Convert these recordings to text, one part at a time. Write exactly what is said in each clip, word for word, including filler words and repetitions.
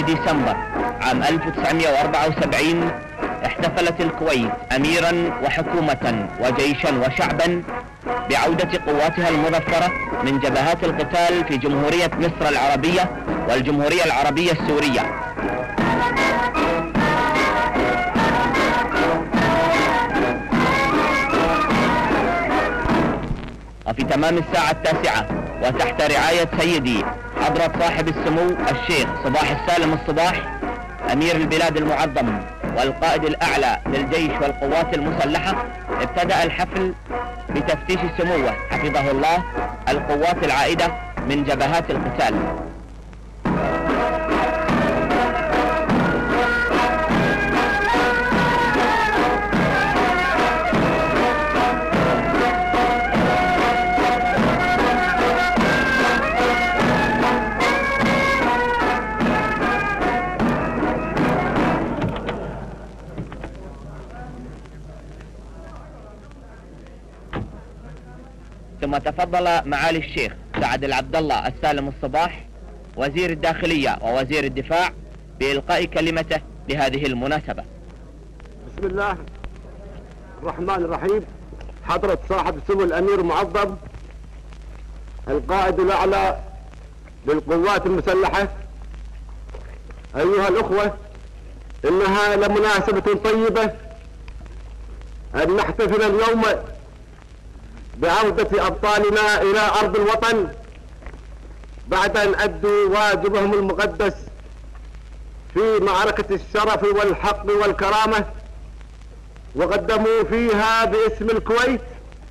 ديسمبر عام ألف وتسعمائة وأربعة وسبعين احتفلت الكويت أميرا وحكومة وجيشا وشعبا بعودة قواتها المظفرة من جبهات القتال في جمهورية مصر العربية والجمهورية العربية السورية. وفي تمام الساعة التاسعة وتحت رعاية سيدي حضرة صاحب السمو الشيخ صباح السالم الصباح أمير البلاد المعظم والقائد الأعلى للجيش والقوات المسلحة، ابتدأ الحفل بتفتيش سموه حفظه الله القوات العائدة من جبهات القتال. ثم تفضل معالي الشيخ سعد العبد الله السالم الصباح وزير الداخلية ووزير الدفاع بإلقاء كلمته لهذه المناسبة. بسم الله الرحمن الرحيم. حضرة صاحب السمو الأمير المعظم القائد الأعلى للقوات المسلحة، أيها الأخوة، إنها لمناسبة طيبة أن نحتفل اليوم بعودة أبطالنا إلى أرض الوطن بعد أن أدوا واجبهم المقدس في معركة الشرف والحق والكرامة، وقدموا فيها باسم الكويت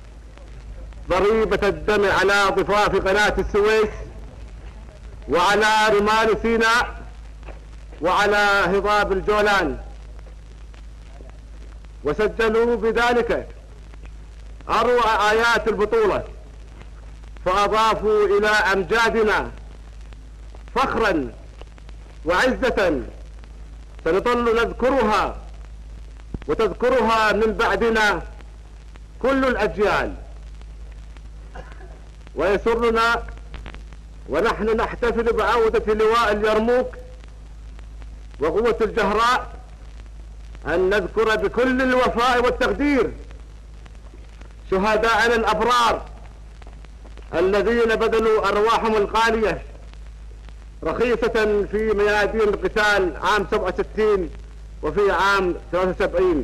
ضريبة الدم على ضفاف قناة السويس وعلى رمال سيناء وعلى هضاب الجولان، وسجلوا بذلك أروع آيات البطولة، فأضافوا إلى أمجادنا فخرا وعزة سنظل نذكرها وتذكرها من بعدنا كل الأجيال. ويسرنا ونحن نحتفل بعودة لواء اليرموك وقوة الجهراء أن نذكر بكل الوفاء والتقدير شهداءنا الأبرار الذين بذلوا أرواحهم الغالية رخيصة في ميادين القتال عام سبعة وستين وفي عام ثلاثة وسبعين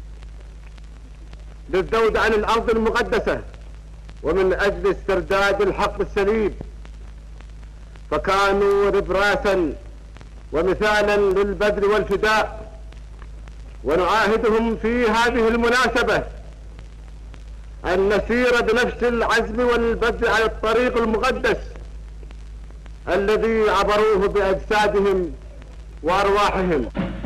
للذود عن الأرض المقدسة ومن أجل استرداد الحق السليم، فكانوا نبراسا ومثالا للبذل والفداء. ونعاهدهم في هذه المناسبة أن نسير بنفس العزم والبذل على الطريق المقدس الذي عبروه بأجسادهم وأرواحهم.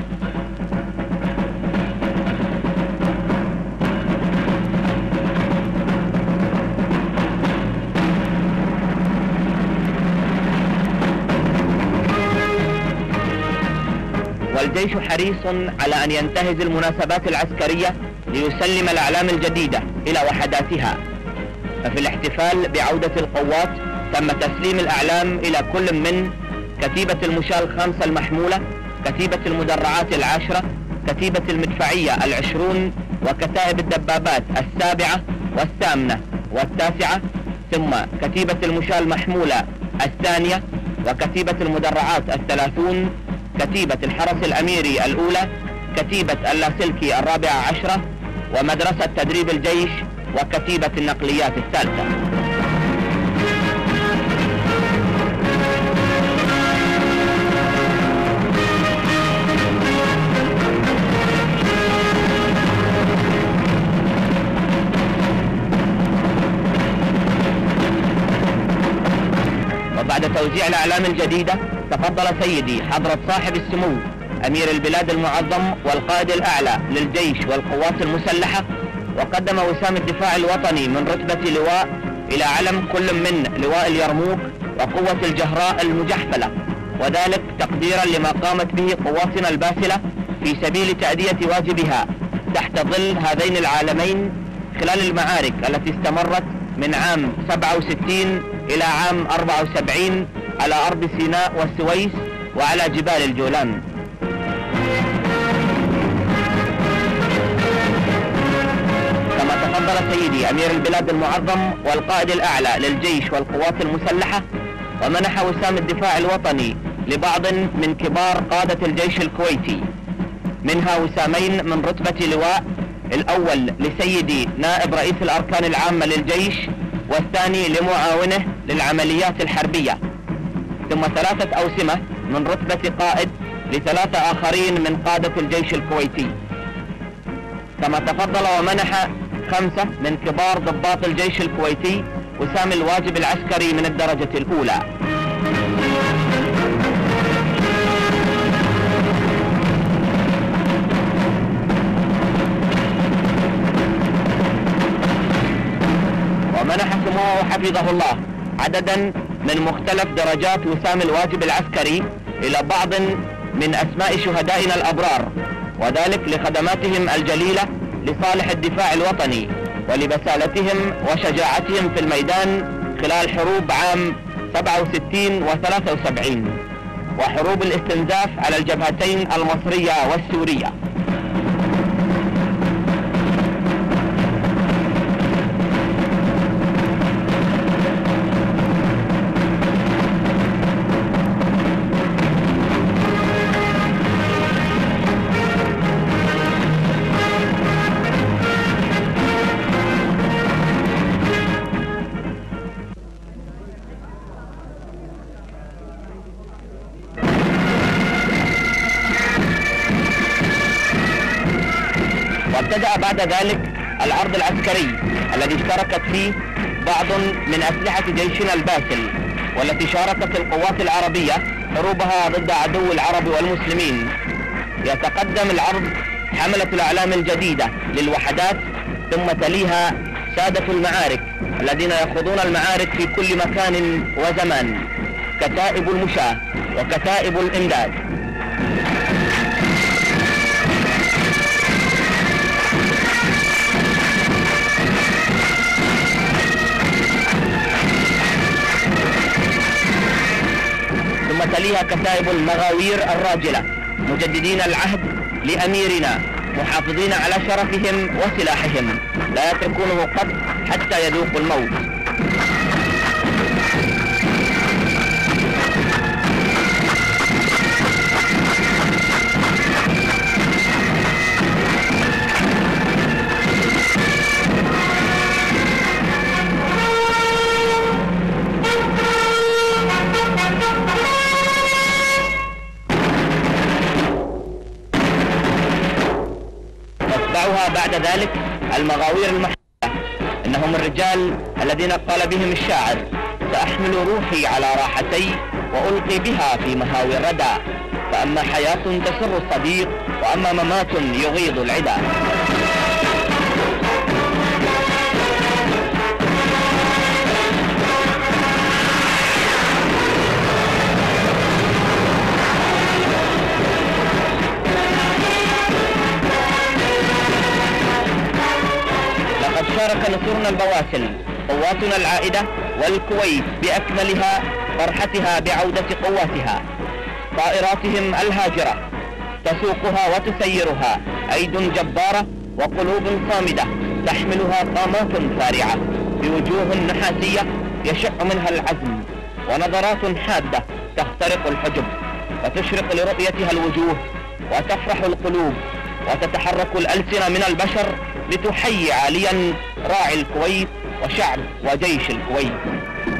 والجيش حريص على أن ينتهز المناسبات العسكرية ليسلم الأعلام الجديدة إلى وحداتها. ففي الاحتفال بعودة القوات تم تسليم الأعلام إلى كل من كتيبة المشاة الخامسة المحمولة، كتيبة المدرعات العاشرة، كتيبة المدفعية العشرون، وكتائب الدبابات السابعة والثامنة والتاسعة، ثم كتيبة المشاة المحمولة الثانية، وكتيبة المدرعات الثلاثون، كتيبة الحرس الأميري الأولى، كتيبة اللاسلكي الرابعة عشرة، ومدرسة تدريب الجيش، وكتيبة النقليات الثالثة. وبعد توزيع الأعلام الجديدة تفضل سيدي حضرة صاحب السمو أمير البلاد المعظم والقائد الأعلى للجيش والقوات المسلحة، وقدم وسام الدفاع الوطني من رتبة لواء إلى علم كل من لواء اليرموك وقوة الجهراء المجحفلة، وذلك تقديرا لما قامت به قواتنا الباسلة في سبيل تأدية واجبها تحت ظل هذين العالمين خلال المعارك التي استمرت من عام سبعة وستين إلى عام أربعة وسبعين على أرض سيناء والسويس، وعلى جبال الجولان. كما تفضل سيدي أمير البلاد المعظم والقائد الأعلى للجيش والقوات المسلحة ومنح وسام الدفاع الوطني لبعض من كبار قادة الجيش الكويتي، منها وسامين من رتبة لواء، الأول لسيدي نائب رئيس الأركان العامة للجيش، والثاني لمعاونه للعمليات الحربية، ثم ثلاثة أوسمة من رتبة قائد لثلاثة آخرين من قادة الجيش الكويتي. كما تفضل ومنح خمسة من كبار ضباط الجيش الكويتي وسام الواجب العسكري من الدرجة الأولى. ومنح سموه حفظه الله عددا من مختلف درجات وسام الواجب العسكري إلى بعض من أسماء شهدائنا الأبرار، وذلك لخدماتهم الجليلة لصالح الدفاع الوطني ولبسالتهم وشجاعتهم في الميدان خلال حروب عام سبعة وستين وثلاثة وسبعين وحروب الاستنزاف على الجبهتين المصرية والسورية. وابتدأ بعد ذلك العرض العسكري الذي اشتركت فيه بعض من أسلحة جيشنا الباسل، والتي شاركت القوات العربية حروبها ضد عدو العرب والمسلمين. يتقدم العرض حملة الأعلام الجديدة للوحدات، ثم تليها سادة المعارك الذين يخوضون المعارك في كل مكان وزمان، كتائب المشاة وكتائب الإمداد. ثم تليها كتائب المغاوير الراجلة مجددين العهد لأميرنا، محافظين على شرفهم وسلاحهم، لا يتركونه قط حتى يذوقوا الموت. بعد ذلك المغاوير المحلة، إنهم الرجال الذين قال بهم الشاعر: سأحمل روحي على راحتي وألقي بها في مهاوي الردى، فأما حياة تسر الصديق وأما ممات يغيظ العدا. شارك نصورنا البواسل قواتنا العائدة والكويت بأكملها فرحتها بعودة قواتها، طائراتهم الهاجرة تسوقها وتسيرها أيد جبارة وقلوب صامدة تحملها طامات فارعة بوجوه نحاسية يشع منها العزم، ونظرات حادة تخترق الحجب وتشرق لرؤيتها الوجوه، وتفرح القلوب وتتحرك الألسنة من البشر لتحيي عاليا راعي الكويت وشعب وجيش الكويت.